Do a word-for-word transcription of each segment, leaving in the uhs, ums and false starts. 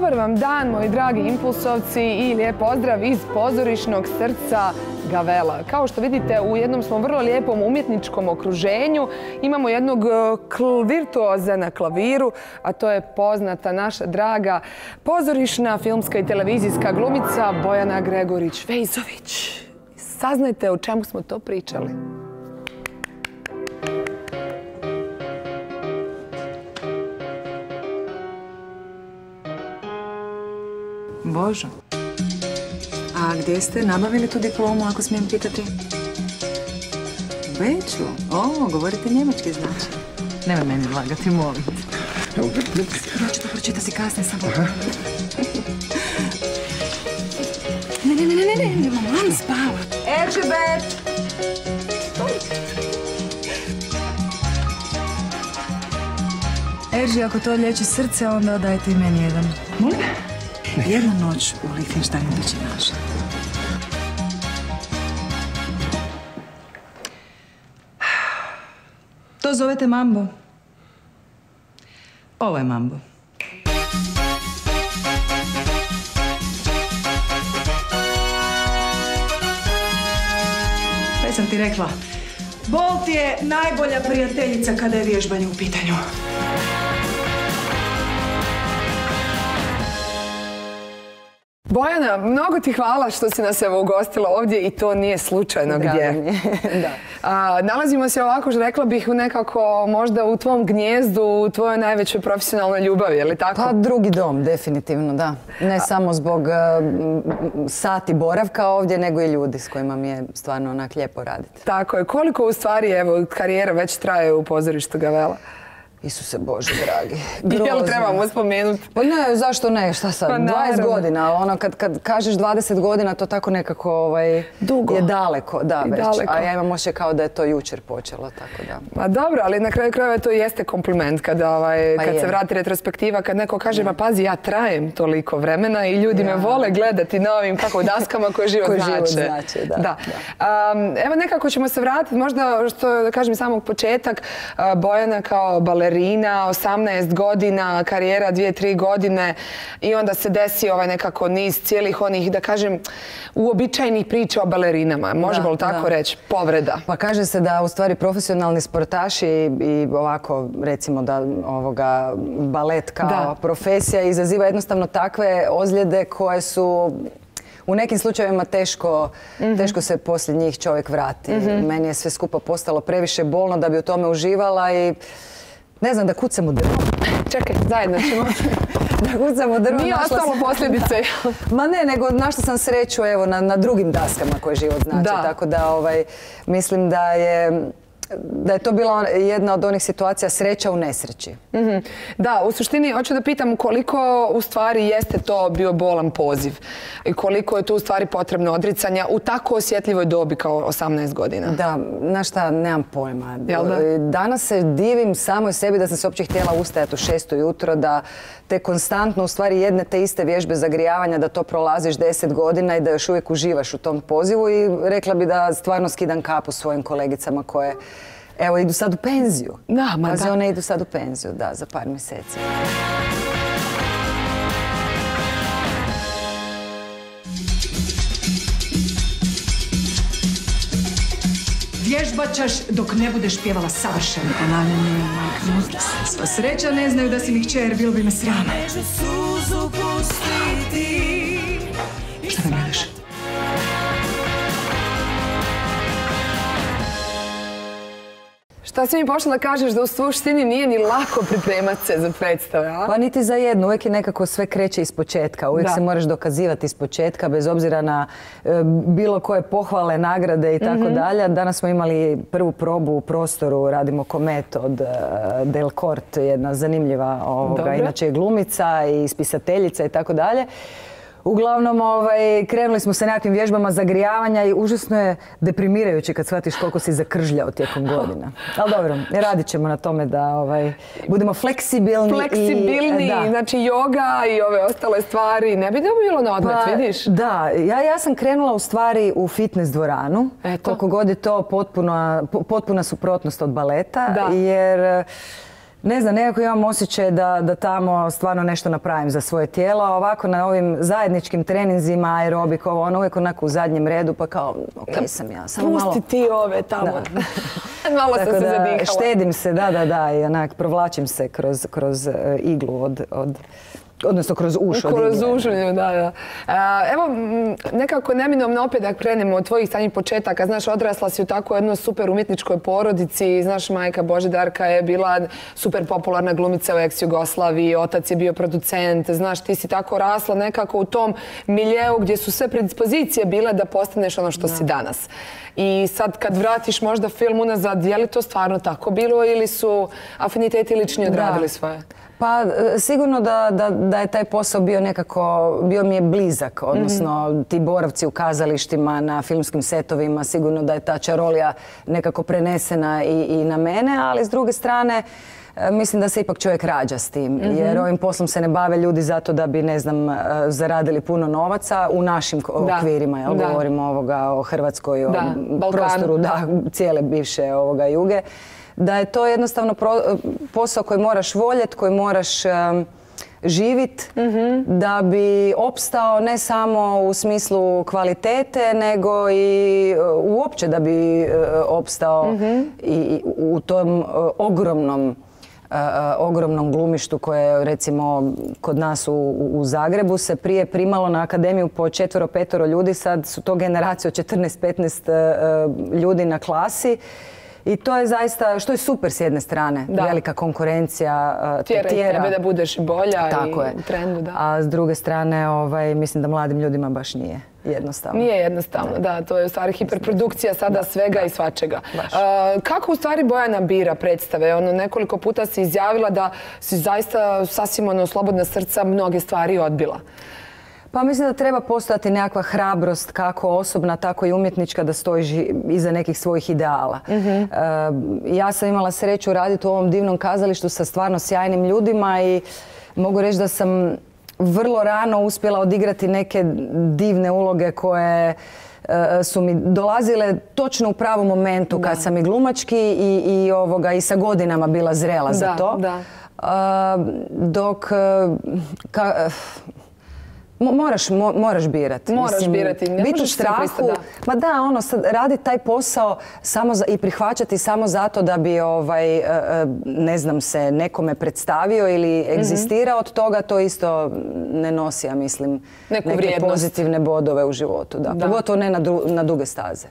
Dobar vam dan, moji dragi impulsovci, i lijep pozdrav iz pozorišnog srca Gavela. Kao što vidite, u jednom smo vrlo lijepom umjetničkom okruženju. Imamo jednog virtuoza na klaviru, a to je poznata naša draga pozorišna, filmska i televizijska glumica Bojana Gregorić-Vejzović. Saznajte o čemu smo to pričali. Božo, a gdje ste nabavili tu diplomu, ako smijem pitati? U Beču? O, govorite njemački znači. Nemoj meni lagati, molim te. Ja ću to pročitati si kasnije samo. Ne, ne, ne, ne, ne, ne, mam spava. Eržebet! Erži, ako to liječi srce, onda dajte i meni jedan. Molim? Jedna noć u Lichtensteinu bit će naša. To zovete mambo? Ovo je mambo. Već sam ti rekla, Bolt je najbolja prijateljica kada je vježbanje u pitanju. Bojana, mnogo ti hvala što si nas evo ugostila ovdje i to nije slučajno gdje. Nalazimo se ovako, rekla bih, nekako možda u tvom gnijezdu, u tvojoj najvećoj profesionalnoj ljubavi, je li tako? Pa drugi dom, definitivno, da. Ne samo zbog sati boravka ovdje, nego i ljudi s kojima mi je stvarno onak lijepo raditi. Tako je. Koliko u stvari, evo, karijera već traje u pozorištu Gavela? Isuse Bože, dragi. Jel trebamo spomenuti? Pa ne, zašto ne, šta sad, dvadeset godina, ono kad kažeš dvadeset godina to tako nekako je daleko, da već, a ja imam osjećaj kao da je to jučer počelo, tako da. Pa dobro, ali na kraju krajeva to jeste kompliment kad se vrati retrospektiva, kad neko kaže, ma pazi, ja trajem toliko vremena i ljudi me vole gledati na ovim kako daskama koje život znače. Evo nekako ćemo se vratiti, možda što da kažem samog početak, Bojana kao balerina, osamnaest godina, karijera dvije, tri godine i onda se desi ovaj nekako niz cijelih onih, da kažem, uobičajenih priča o balerinama. Možemo li tako reći? Povreda. Pa kaže se da u stvari profesionalni sportaši i ovako recimo da ovoga balet kao profesija izaziva jednostavno takve ozljede koje su u nekim slučajevima teško, teško se poslije njih čovjek vrati. Meni je sve skupa postalo previše bolno da bi u tome uživala i ne znam, da kucam u drvo. Čekaj, zajedno ćemo. Da kucam u drvo. Nije ostalo posljedice. Ma ne, nego našla sam sreću evo na drugim daskama koje život znači. Tako da mislim da je da je to bila jedna od onih situacija sreća u nesreći. Da, u suštini, hoću da pitam koliko u stvari jeste to bio bolan poziv i koliko je tu u stvari potrebno odricanja u tako osjetljivoj dobi kao osamnaest godina. Da, znaš šta, nemam pojma. Danas se divim samoj sebi da sam se uopće htjela ustajati u šest ujutro, da te konstantno u stvari jedne te iste vježbe zagrijavanja, da to prolaziš deset godina i da još uvijek uživaš u tom pozivu i rekla bi da stvarno skidam kapu svojim kolegicama koje evo, idu sad u penziju. Da, ma da. Pazi, one idu sad u penziju, da, za par mjeseci. Vježbat ćeš dok ne budeš pjevala savršeno. Ponavljanje, majka, sva sreća ne znaju da si mi kćer, bilo bi me srama. Šta me gledaš? Šta si mi pošla da kažeš da u suštini nije ni lako pripremati se za predstave, a? Pa niti za jednu, uvijek je nekako sve kreće iz početka, uvijek se moraš dokazivati iz početka, bez obzira na bilo koje pohvale, nagrade i tako dalje. Danas smo imali prvu probu u prostoru, radimo Komet od Del Corte, jedna zanimljiva, inače je glumica i spisateljica i tako dalje. Uglavnom, krenuli smo sa nekakvim vježbama zagrijavanja i užasno je deprimirajuće kad shvatiš koliko si zakržljao tijekom godina. Ali dobro, radit ćemo na tome da budemo fleksibilni. Fleksibilni, znači joga i ove ostale stvari. Ne bi da bilo na odmet, vidiš? Da, ja sam krenula u stvari u fitness dvoranu. Koliko god je to potpuna suprotnost od baleta, jer Ne znam, nekako imam osjećaj da, da tamo stvarno nešto napravim za svoje tijelo, a ovako na ovim zajedničkim treninzima, aerobik, ovo, ono uvijek onako u zadnjem redu, pa kao, ok, sam ja, samo malo... Pusti ti ove tamo. Malo sam se zadihala. Štedim se, da, da, da, i onak provlačim se kroz, kroz uh, iglu od... od odnosno kroz uš od Kroz igle. uš, da, da. A, evo, nekako neminovno opet da krenemo od tvojih stanjih početaka. Znaš, odrasla si u tako jednoj super umjetničkoj porodici. Znaš, majka Božidarka je bila super popularna glumica u ex-Jugoslaviji, otac je bio producent. Znaš, ti si tako rasla nekako u tom miljeu gdje su sve predispozicije bile da postaneš ono što da. si danas. I sad kad vratiš možda film unazad, je li to stvarno tako bilo ili su afiniteti lični odradili da. svoje? Pa sigurno da, da, da je taj posao bio nekako, bio mi je blizak, odnosno mm-hmm. ti boravci u kazalištima, na filmskim setovima, sigurno da je ta čarolija nekako prenesena i, i na mene, ali s druge strane mislim da se ipak čovjek rađa s tim, mm-hmm. jer ovim poslom se ne bave ljudi zato da bi, ne znam, zaradili puno novaca u našim da. okvirima, jel? Da. Govorimo ovoga o Hrvatskoj, o da. prostoru, da, cijele bivše ovoga juge. Da je to jednostavno pro, posao koji moraš voljeti, koji moraš um, živit mm-hmm. da bi opstao ne samo u smislu kvalitete, nego i uh, uopće da bi uh, opstao mm-hmm. i u tom uh, ogromnom uh, ogromnom glumištu koje recimo kod nas u, u Zagrebu se prije primalo na akademiju po četvero, petoro ljudi, sad su to generacije od četrnaest, petnaest uh, ljudi na klasi. I to je zaista, što je super s jedne strane, da. velika konkurencija te tjera. Tjera i tebe da budeš bolja Tako i je. u trendu, da. A s druge strane, ovaj, mislim da mladim ljudima baš nije jednostavno. Nije jednostavno, da. da to je u stvari hiperprodukcija sada da. svega da. i svačega. Uh, kako u stvari Bojana bira predstave? Ono, nekoliko puta si izjavila da si zaista sasvim ono, slobodna srca mnoge stvari odbila. Pa mislim da treba postojati nekakva hrabrost kako osobna, tako i umjetnička da stoji iza nekih svojih ideala. Mm-hmm. uh, ja sam imala sreću raditi u ovom divnom kazalištu sa stvarno sjajnim ljudima i mogu reći da sam vrlo rano uspjela odigrati neke divne uloge koje uh, su mi dolazile točno u pravom momentu da. kad sam i glumački i, i, ovoga, i sa godinama bila zrela da, za to. Da. Uh, dok... Uh, ka, uh, Moraš, mo, moraš birati. Moraš Mislim, birati. Ne biti u strahu. Da. Ma da, ono, sad, raditi taj posao samo za, i prihvaćati samo zato da bi, ovaj, ne znam se, nekome predstavio ili egzistirao mm-hmm. od toga, to isto ne nosi, ja mislim, neku neke vrijednost. pozitivne bodove u životu. Da. Da. Pogotovo ne na, dru, na duge staze.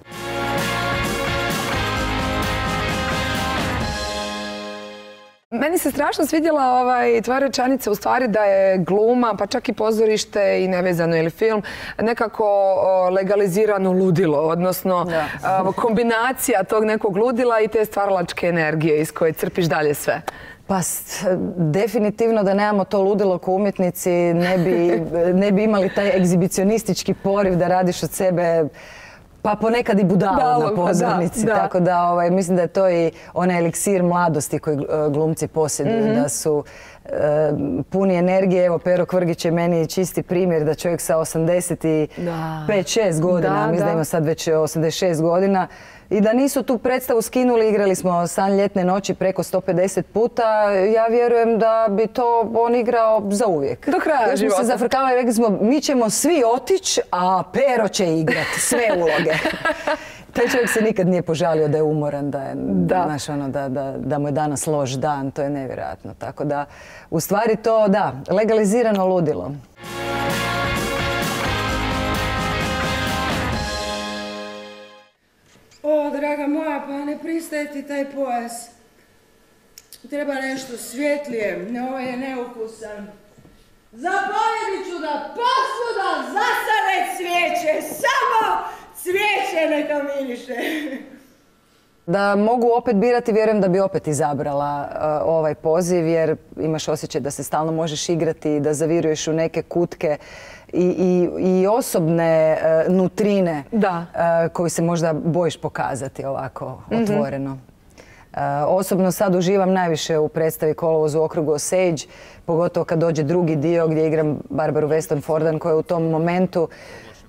Meni se strašno svidjela ovaj, tvoja rečenica u stvari da je gluma, pa čak i pozorište i nevezano ili film, nekako o, legalizirano ludilo, odnosno o, kombinacija tog nekog ludila i te stvaralačke energije iz koje crpiš dalje sve. Pa definitivno da nemamo to ludilo ko umjetnici, ne bi, ne bi imali taj egzibicionistički poriv da radiš od sebe pa ponekad i budalu na pozornici, da, da. tako da ovaj, mislim da je to i onaj eliksir mladosti koji glumci posjeduju, mm-hmm. da su e, puni energije. Evo, Pero Kvrgić je meni čisti primjer da čovjek sa osamdeset pet šest godina, mislim da ima sad već osamdeset šest godina, i da nisu tu predstavu skinuli, igrali smo San ljetne noći preko sto pedeset puta, ja vjerujem da bi to on igrao zauvijek. Do kraja života. Smo se zafrkavali i rekli smo, mi ćemo svi otići, a Pero će igrati sve uloge. Taj čovjek se nikad nije požalio da je umoran, da, je, da. Znaš, ono, da, da, da mu je danas loš dan, to je nevjerojatno. Tako da, u stvari to, da, legalizirano ludilo. O, draga moja, pa ne pristaje ti taj pojas. Treba nešto svjetlije, ovo je neukusan. Zaboravit ću da posvuda zasade cvijeće, samo cvijeće neka miriše. Da mogu opet birati, vjerujem da bi opet izabrala uh, ovaj poziv, jer imaš osjećaj da se stalno možeš igrati, da zaviruješ u neke kutke i, i, i osobne uh, nutrine da. Uh, koju se možda bojiš pokazati ovako mm-hmm. otvoreno. Uh, osobno sad uživam najviše u predstavi Kolovoz u okrugu Osage, pogotovo kad dođe drugi dio gdje igram Barbaru Weston Fordan koja u tom momentu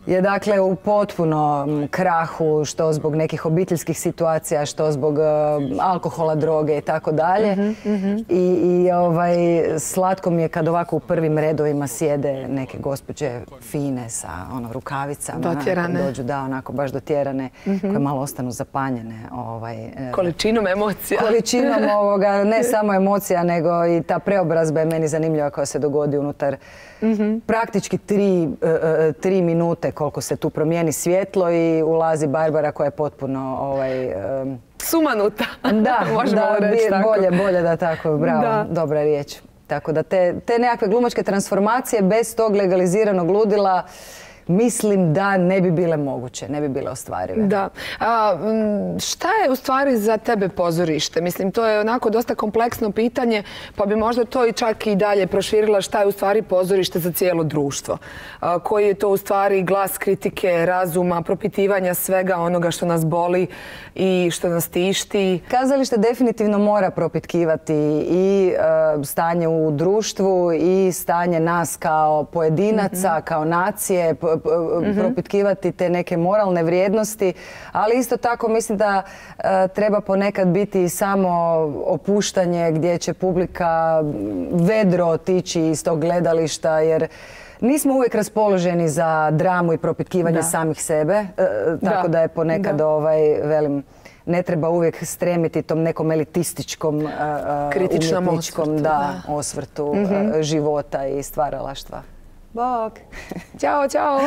je dakle u potpunom krahu, što zbog nekih obiteljskih situacija, što zbog uh, alkohola, droge i tako dalje. I, i ovaj, slatko mi je kad ovako u prvim redovima sjede neke gospođe fine sa ono, rukavicama. Dotjerane. Dođu, da, onako baš dotjerane, mm-hmm. koje malo ostanu zapanjene. Ovaj, Količinom emocija. Količinom ovoga, ne samo emocija, nego i ta preobrazba je meni zanimljiva koja se dogodi unutar mm-hmm. praktički tri, uh, tri minute koliko se tu promijeni svjetlo i ulazi Barbara koja je potpuno ovaj, um, sumanuta. Da, možemo da, reći tako. Bolje, bolje da tako, bravo, da. Dobra riječ. Tako da te, te nekakve glumačke transformacije bez tog legaliziranog ludila mislim da ne bi bile moguće, ne bi bile ostvarive. Da. A, šta je u stvari za tebe pozorište? Mislim, to je onako dosta kompleksno pitanje, pa bi možda to i čak i dalje proširila šta je u stvari pozorište za cijelo društvo. A, koji je to u stvari glas kritike, razuma, propitivanja svega onoga što nas boli i što nas tišti? Kazalište definitivno mora propitkivati i uh, stanje u društvu i stanje nas kao pojedinaca, mm-hmm. kao nacije, Mm-hmm. propitkivati te neke moralne vrijednosti, ali isto tako mislim da uh, treba ponekad biti samo opuštanje gdje će publika vedro otići iz tog gledališta, jer nismo uvijek raspoloženi za dramu i propitkivanje da. samih sebe, uh, tako da, da je ponekad da. ovaj, velim, ne treba uvijek stremiti tom nekom elitističkom, uh, kritičnom umjetničkom osvrtu, da, da. osvrtu mm-hmm. uh, života i stvaralaštva. Bog! Ćao, čao!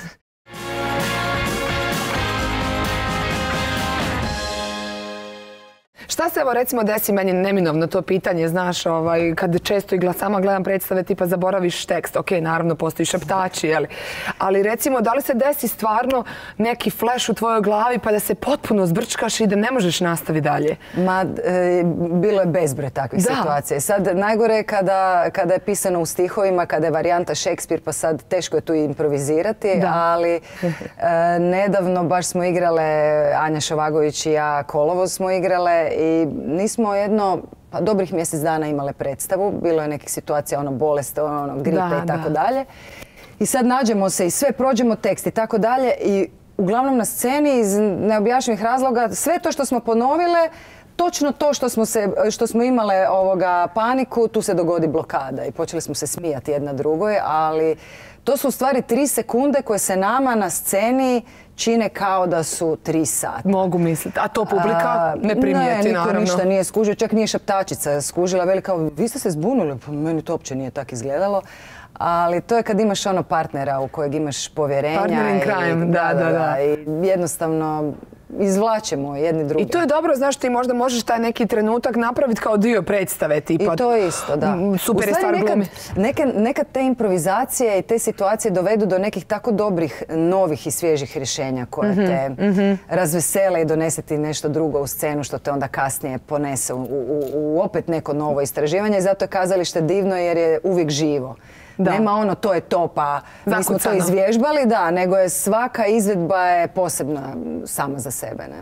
Šta se evo recimo desi, meni neminovno to pitanje, znaš, ovaj, kad često i sama gledam predstave tipa zaboraviš tekst, ok, naravno postoji šaptači, jeli? Ali recimo da li se desi stvarno neki flash u tvojoj glavi pa da se potpuno zbrčkaš i da ne možeš nastaviti dalje? Ma, e, bilo je bezbroj takvih da. situacija. Sad najgore je kada, kada je pisano u stihovima, kada je varijanta Šekspir, pa sad teško je tu improvizirati, da. ali e, nedavno baš smo igrale, Anja Šovagović i ja Kolovoz smo igrale i nismo jedno, pa dobrih mjesec dana imale predstavu. Bilo je nekih situacija, ono bolest, ono gripe da, i tako da. dalje. I sad nađemo se i sve, prođemo tekst i tako dalje i uglavnom na sceni iz neobjašnjivih razloga sve to što smo ponovile, točno to što smo, se, što smo imale ovoga paniku, tu se dogodi blokada i počeli smo se smijati jedna drugoj, ali to su u stvari tri sekunde koje se nama na sceni čine kao da su tri sata. Mogu misliti. A to publika ne primijeti, ne, naravno. Ne, niko ništa nije skužio. Čak nije šaptačica skužila. Veli kao, vi ste se zbunuli. Pa meni to uopće nije tako izgledalo. Ali to je kad imaš ono partnera u kojeg imaš povjerenja. Partner in crime, da, da, da, da. I jednostavno izvlačimo jedni drugi. I to je dobro, znaš, ti možda možeš taj neki trenutak napraviti kao dio predstave. Tipa, I to je isto, da. Super je stvar glumi. Nekad, nekad te improvizacije i te situacije dovedu do nekih tako dobrih, novih i svježih rješenja koje mm-hmm, te mm-hmm. razvesele i donese ti nešto drugo u scenu što te onda kasnije ponese u, u, u opet neko novo istraživanje. I zato je kazalište divno jer je uvijek živo. Da. Nema ono to je to pa mi smo to izvježbali, da, nego je svaka izvedba je posebna sama za sebe. Ne?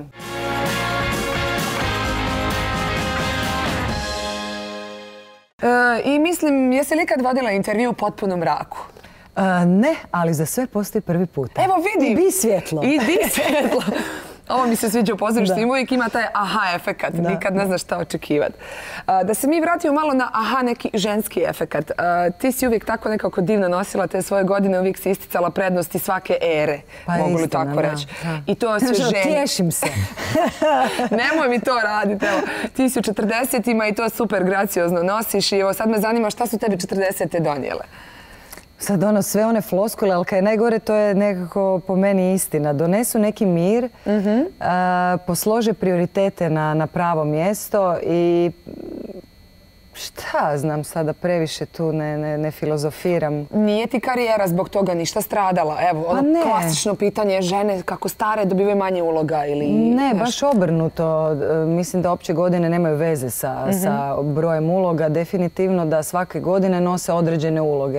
E, I mislim, jesi li ikad vodila intervju u potpunom mraku? Uh, ne, ali za sve postoji prvi put. Evo vidi! I bi svjetlo. I bi svjetlo. Ovo mi se sviđa u pozorištu, im uvijek ima taj aha efekat, da. Nikad ne znaš šta očekivati. Da se mi vratimo malo na aha neki ženski efekat. Ti si uvijek tako nekako divno nosila te svoje godine, uvijek si isticala prednosti svake ere, pa mogu li tako reći. I to sve žene. Tješim se. Nemoj mi to raditi, evo. Ti si u četrdesetima i to super graciozno nosiš i evo sad me zanima šta su tebi četrdesete donijele. Sad ono, sve one floskule, ali kaj je najgore, to je nekako po meni istina. Donesu neki mir, mm-hmm. a, poslože prioritete na, na pravo mjesto i šta znam sada, previše tu ne, ne, ne filozofiram. Nije ti karijera zbog toga ništa stradala? Evo, ono pa klasično pitanje, žene kako stare dobivaju manje uloga ili... Ne, nešto? Baš obrnuto. Mislim da opće godine nemaju veze sa, mm-hmm. sa brojem uloga. Definitivno da svake godine nose određene uloge.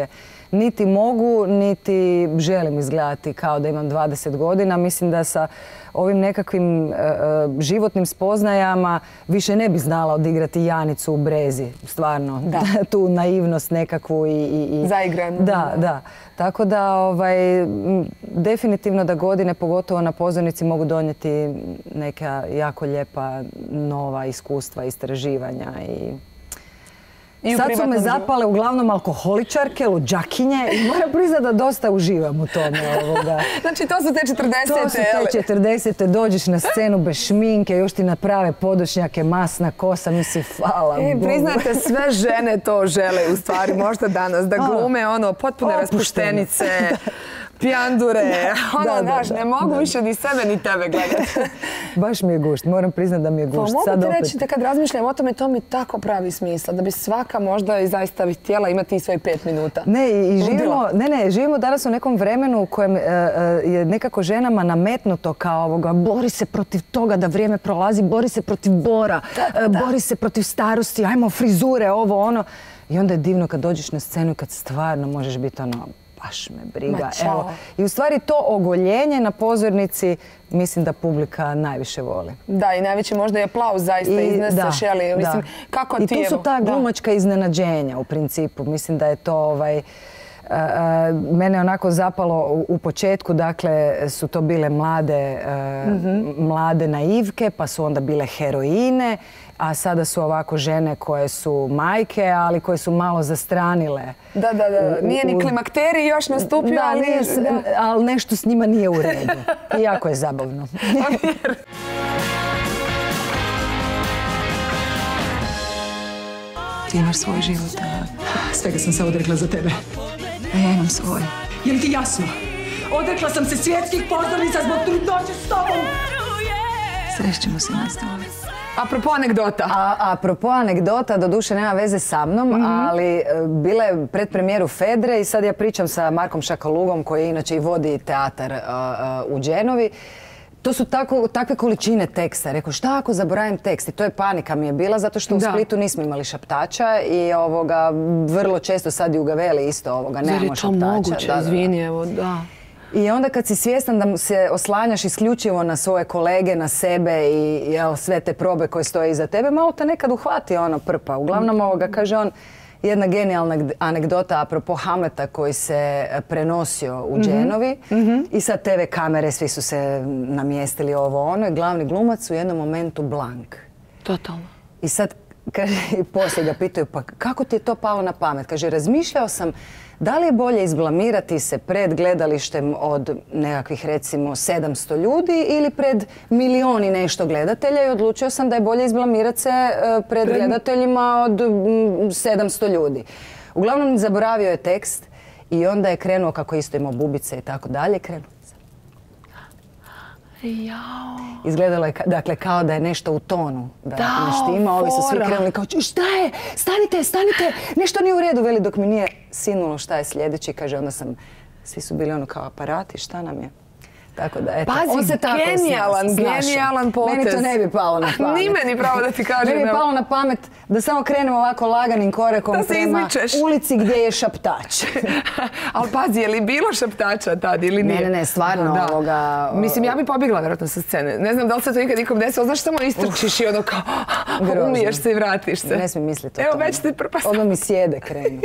niti mogu, niti želim izgledati kao da imam dvadeset godina. Mislim da sa ovim nekakvim uh, životnim spoznajama više ne bi znala odigrati Janicu u Brezi. Stvarno, da. Tu naivnost nekakvu i... i, i... Zaigranu. Da, da. Tako da, ovaj, definitivno da godine, pogotovo na pozornici, mogu donijeti neka jako lijepa nova iskustva, istraživanja i... I sad su me zapale uglavnom alkoholičarke, luđakinje i moram priznati da dosta uživam u tome ovoga. Znači to su te četrdesete, To su te četrdesete, dođeš na scenu bez šminke, još ti naprave podočnjake, masna kosa, misli, hvala e, Bogu. Priznajte, sve žene to žele u stvari, možda danas, da glume ono potpune raspuštenice, pijandure, ono, znaš, ne mogu više ni sebe ni tebe gledati. Baš mi je gušt, moram priznati da mi je gušt. Pa mogu ti reći da kad razmišljam o tome, to mi tako pravi smisla, da bi svaka možda i zaista htjela imati i svoj pet minuta. Ne, i živimo, ne, ne, živimo danas u nekom vremenu u kojem uh, je nekako ženama nametnuto kao ovoga, bori se protiv toga da vrijeme prolazi, bori se protiv bora, da, da. Uh, bori se protiv starosti, ajmo frizure, ovo, ono. I onda je divno kad dođeš na scenu i kad stvarno možeš biti ono, baš me briga. Evo. I u stvari to ogoljenje na pozornici mislim da publika najviše voli. Da, i najveći možda je aplauz zaista izneseš, jeli? Mislim, kako ti I tu su ta glumačka iznenađenja u principu. Mislim da je to ovaj... Uh, uh, mene onako zapalo u, u početku, dakle su to bile mlade, uh, mm-hmm. mlade naivke, pa su onda bile heroine, a sada su ovako žene koje su majke, ali koje su malo zastranile. Da, da, da. Nije ni klimakteri još nastupio, da, ali... Nije, da. Ali nešto s njima nije u redu. I jako je zabavno. Ti imaš svoj život, a svega sam se odrekla za tebe. A ja imam svoj. Je li ti jasno? Odrekla sam se svjetskih pozornica zbog trudnoće s tobom. Srećemo se nastavili. Apropo anegdota. A, apropo anegdota, doduše nema veze sa mnom, mm-hmm. ali bila je predpremijeru Fedre i sad ja pričam sa Markom Šakalugom koji inače i vodi teatar uh, uh, u Genovi. To su tako, takve količine teksta. Rekao, šta ako zaboravim tekst? I to je panika mi je bila, zato što u da. Splitu nismo imali šaptača i ovoga, vrlo često sad i u Gaveli isto ovoga, nemamo šaptača. Zar je to moguće? Da, izvini, evo, da. I onda kad si svjestan da se oslanjaš isključivo na svoje kolege, na sebe i jel, sve te probe koje stoje iza tebe, malo te nekad uhvati ono prpa. Uglavnom ovoga, kaže on, jedna genijalna anegdota apropo Hamleta koji se prenosio u Genovi mm-hmm. i sad te ve kamere, svi su se namjestili ovo ono i glavni glumac u jednom momentu blank. Totalno. I sad, kaže, i poslije ga pitaju, pa kako ti je to palo na pamet? Kaže, razmišljao sam da li je bolje izblamirati se pred gledalištem od nekakvih recimo sedamsto ljudi ili pred milion i nešto gledatelja i odlučio sam da je bolje izblamirati se pred gledateljima od sedamsto ljudi. Uglavnom zaboravio je tekst i onda je krenuo kako isto imao bubice i tako dalje. Krenuo. Jao. Izgledalo je dakle, kao da je nešto u tonu. Da, da nešto ima, ovi su svi krenuli kao šta je? Stanite, stanite, nešto nije u redu. Veli dok mi nije sinulo šta je sljedeći. Kaže, onda sam, svi su bili ono kao aparati, šta nam je? Tako da, eto, pazi, on se tako genijalan, snašao. genijalan potez. Meni to ne bi palo na pamet. Ni meni pravo da ti kažem. Meni bi palo na pamet da samo krenemo ovako laganim korakom prema izmičeš. Ulici gdje je šaptač. Ali pazi, je li bilo šaptača tad ili nije? Ne, ne, ne, stvarno da. Ovoga... Mislim, ja bi pobjegla vjerojatno sa scene. Ne znam da li se to ikad nikom desilo. Znaš, samo istrčiš i ono kao umiješ se i vratiš se. Ne smijem misliti o Evo, tome. već ti propasam. Ono mi sjede krenu.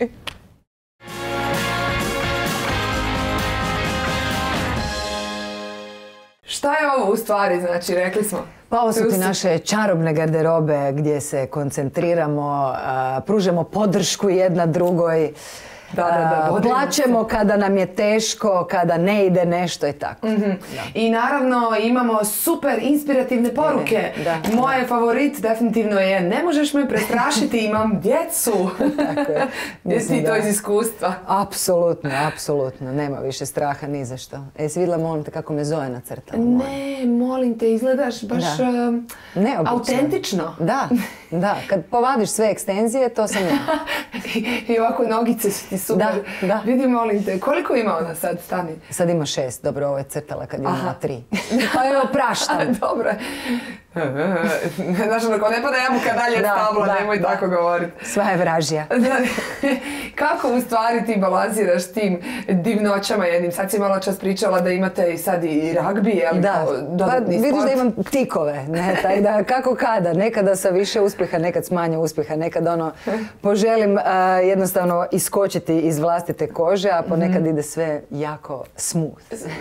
Šta je ovo u stvari, znači, rekli smo? Pa ovo su ti naše čarobne garderobe gdje se koncentriramo, uh, pružamo podršku jedna drugoj, da, da, da, plačemo kada nam je teško, kada ne ide nešto i tako. Mm-hmm. I naravno imamo super inspirativne poruke. Da, Moje da. favorit definitivno je ne možeš me prestrašiti, imam djecu. Tako je. Jesi ti to iz iskustva? Apsolutno, apsolutno. Nema više straha ni za što. E, si vidjela, molim te, kako me Zoja nacrtala? Ne, molim te, izgledaš baš uh, autentično. Da, da. Kad povadiš sve ekstenzije, to sam ja. I, I ovako nogice su ti super. Da, da. Vidi, molim te, koliko ima ona sad, stani? Sad ima šest, dobro, ovo je crtala kad je imala tri. Pa evo, praštam. Dobro. Znaš, ako ne pada jabuka dalje stabla, nemoj tako govoriti. Sva je vražija. Kako u stvari ti balansiraš tim divnoćama jednim? Sad si malo čas pričala da imate i sad i ragbi, je li dodatni sport? Vidiš da imam tikove, tako da kako kada. Nekada sa više uspjeha, nekad s manje uspjeha, nekad ono poželim jednostavno iskočiti iz vlastite kože, a ponekad ide sve jako smooth.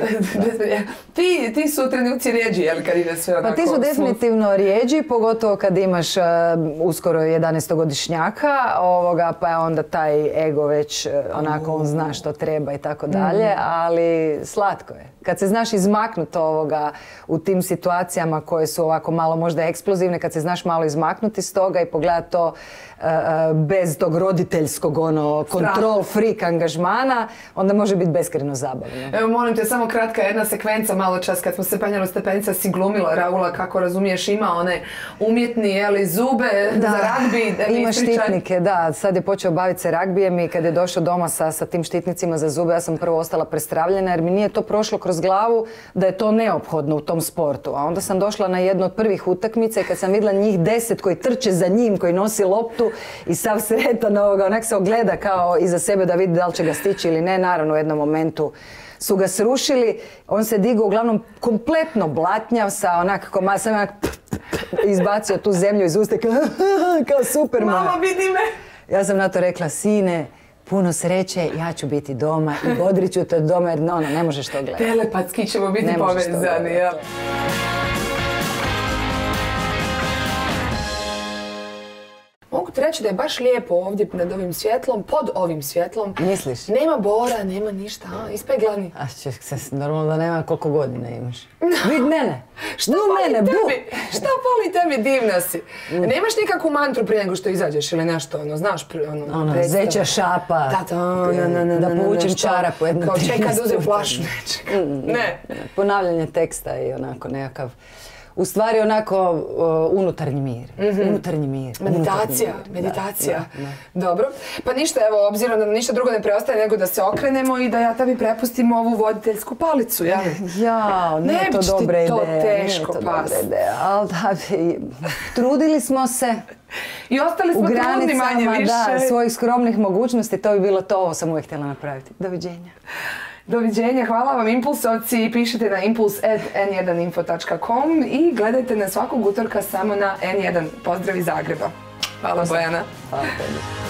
Ti su trenuci rijeđi, je li kad ide sve onako smooth? Pa ti su definitivno rijeđi, pogotovo kad imaš uskoro jedanaestogodišnjaka, pa je onda taj ego već onako on zna što treba i tako dalje, ali slatko je. Kad se znaš izmaknuti ovoga u tim situacijama koje su ovako malo možda eksplozivne, kad se znaš malo izmaknuti iz toga i pogledati to bez tog roditeljskog ono control freak angažmana, onda može biti beskrajno zabavno. Evo molim te, samo kratka jedna sekvenca malo čas kad smo se penjali u stepenica, si glumila Raula, kako razumiješ, ima one umjetni, jeli, zube za ragbi. Ima štitnike, da. Sad je počeo baviti se ragbijem i kad je došao doma sa, sa tim štitnicima za zube, ja sam prvo ostala prestravljena jer mi nije to prošlo kroz glavu da je to neophodno u tom sportu. A onda sam došla na jednu od prvih utakmica i kad sam vidjela njih deset koji trče za njim, koji nosi loptu i sav sretan ovoga, onak se ogleda kao iza sebe da vidi da li će ga stići ili ne. Naravno u jednom momentu su ga srušili, on se digao uglavnom kompletno blatnjav sa onak, ko sam onak izbacio tu zemlju iz usta kao Superman. Mama, vidi me! Ja sam na to rekla, sine, puno sreće, ja ću biti doma i bodrit ću te doma jer ono, ne možeš to gledati. Telepatski ćemo biti povezani, jel? Mogu ti reći da je baš lijepo ovdje nad ovim svjetlom, pod ovim svjetlom. Misliš? Nema bora, nema ništa, a? Ispeglani. A će se, normalno da nema koliko godina imaš. Vid mene! Šta pali tebi? Šta pali tebi, divna si. Nemaš nikakvu mantru prije nego što izađeš ili nešto, ono, znaš, ono, ono, zeća šapa, da povučem čarapu jedno kao čekaj da uzem flašu nečega. Ne. Ponavljanje teksta i onako nekakav, u stvari onako unutarnji mir. Unutarnji mir. Meditacija, meditacija. Dobro. Pa ništa, evo, obzirom da ništa drugo ne preostaje nego da se okrenemo i da ja tebi prepustim ovu voditeljsku palicu, jel? Jao, nije to dobra ideja. Ne bi ti to teško pas. Ali da, trudili smo se. I ostali smo trudni manje više. Da, svojih skromnih mogućnosti, to bi bilo to, ovo sam uvijek htjela napraviti. Doviđenja. Doviđenja, hvala vam impulsovci, pišite na impuls at en jedan info tačka com i gledajte nas svakog utorka samo na en jedan. Pozdrav iz Zagreba. Hvala Bojana. Hvala tebi.